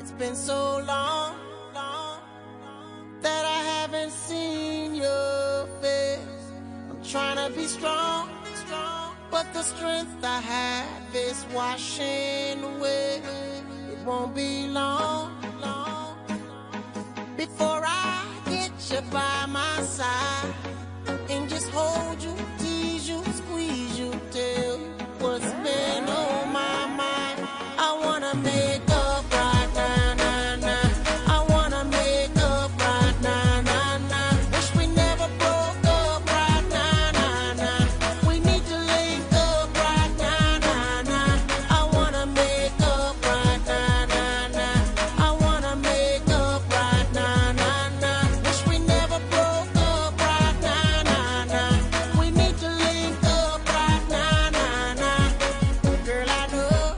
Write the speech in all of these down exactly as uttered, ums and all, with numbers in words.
It's been so long, long that I haven't seen your face. I'm trying to be strong, strong, but the strength I have is washing away. It won't be long, long before I get you by my side and just hold you, tease you, squeeze you, tell you what's been on my mind. I wanna make up right now, now, now. I wanna make up right now, now, now. Wish we never broke up right now, now, now. We need to link up right now, now, now. I wanna make up right now, now, now. I wanna make up right now, now, now. Wish we never broke up right now, now, now. We need to link up right now, now, now. Girl, I know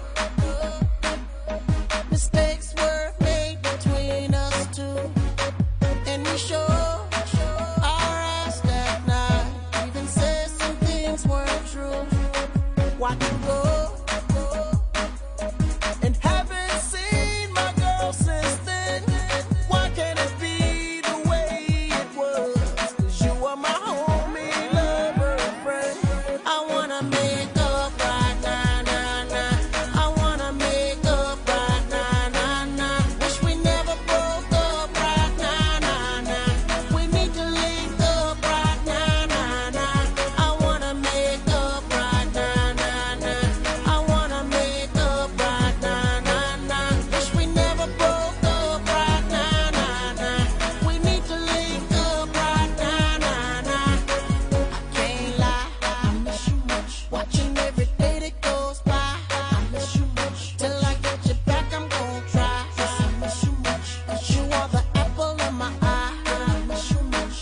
mistakes were made between us two, and we sure our ass that night. Even said some things weren't true. Watch you go, and haven't seen my girl since then. Why can't it be the way it was? 'Cause you are my homie, lover, and friend. I wanna make up right now, now, now. I wanna make up right now, now, now. Wish we never broke up right now, now, now. We need to link up right now, now, now. I wanna make up right now, now, now. I wanna make up right now, now, now. Wish we never broke up right now, now, now. We need to link up right now, now, now. I can't lie, I miss you much. Watching every day that goes by, I miss you much. Till I get you back, I'm gon' try. Yes, I miss you much. 'Cause you are the apple of my eye. I miss you much.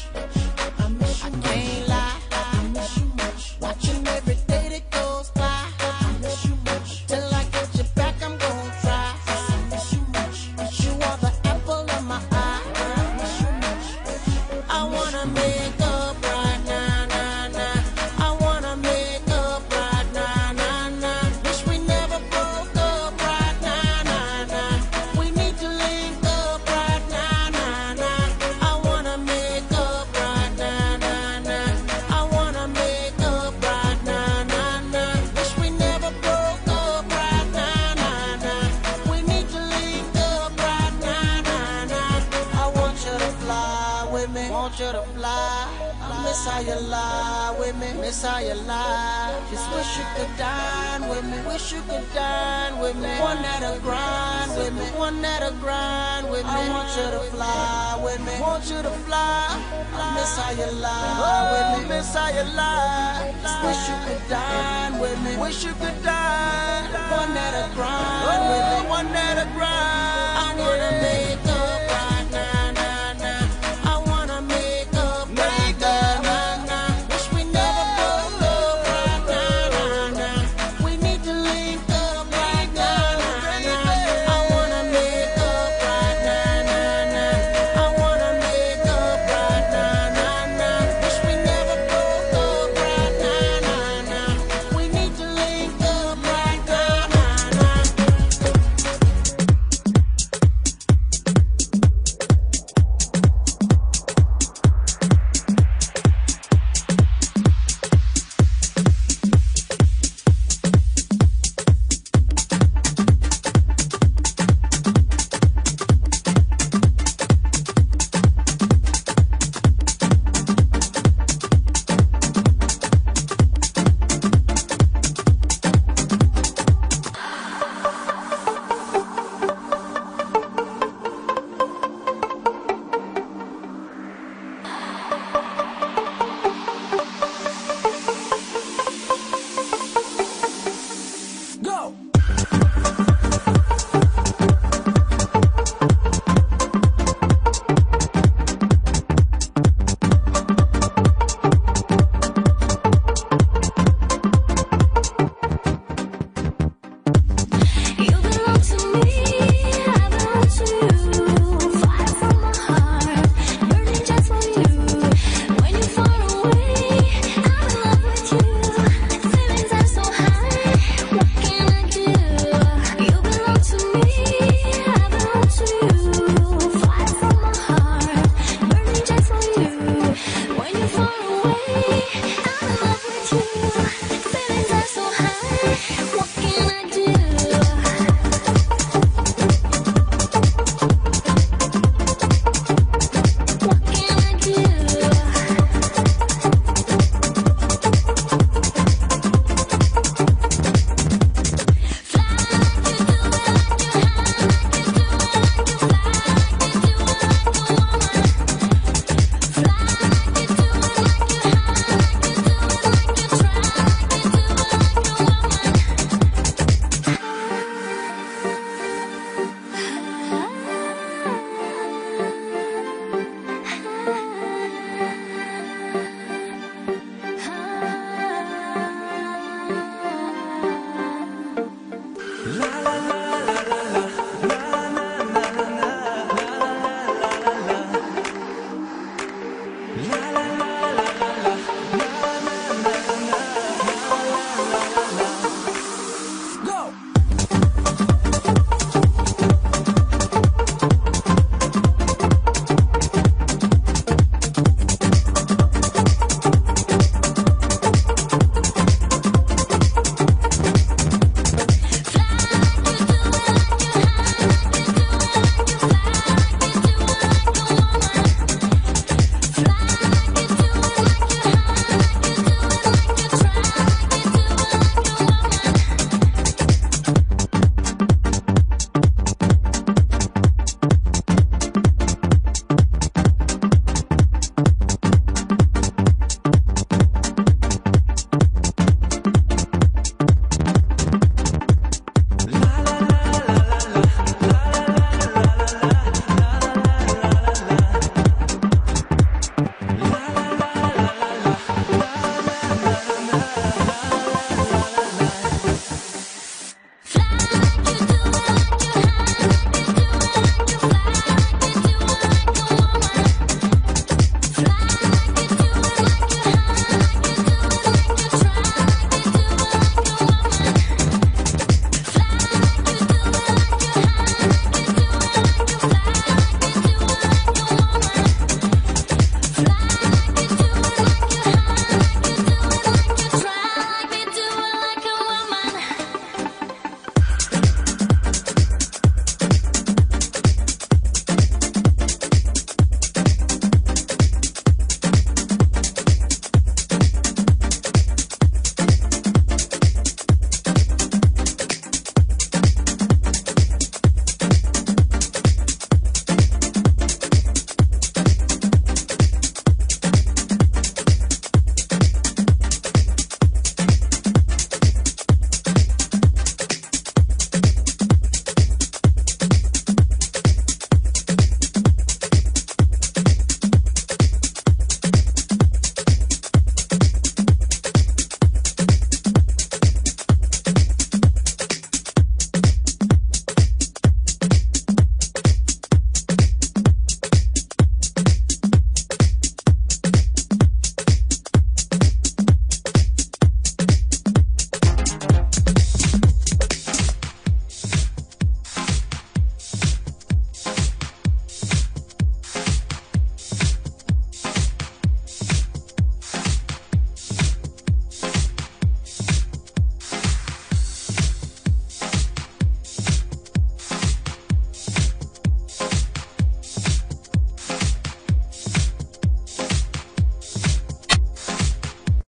I miss you much. I can't lie, I miss you much. Watching every day that goes by, I miss you much. Till I get you back, I'm gon' try. Yes, I miss you much. 'Cause you are the apple of my eye. I miss you much. I wanna make up right now, now, now. I wanna make up right now, now, now. Wish we never broke up right now, now, now. We need to link up right now, now, now. I wanna make up right now, now, now. I wanna make up right now, now, now. Wish we never broke up right now, now, now. We need to link up right now, now, now. I want you to fly with me, want you to fly. I miss how you lie with me, miss how you lie. Just wish you could dine with me, wish you could dine with me. One that'll grind with me, one that'll grind with me. I want you to fly with me, want you to fly. I miss how you lie with me, miss how you lie. Just wish you could dine with me, wish you could dine. One that'll grind with me, one that'll grind. I wanna make up right now, now, now. I wanna make up right now, now, now. Wish we never broke up right now, now, now. We need to link up right now, now, now. I wanna make up right now, now, now. I wanna make up right now, now, now. Wish we never broke up right now, now, now. We need to link up right now, now, now. La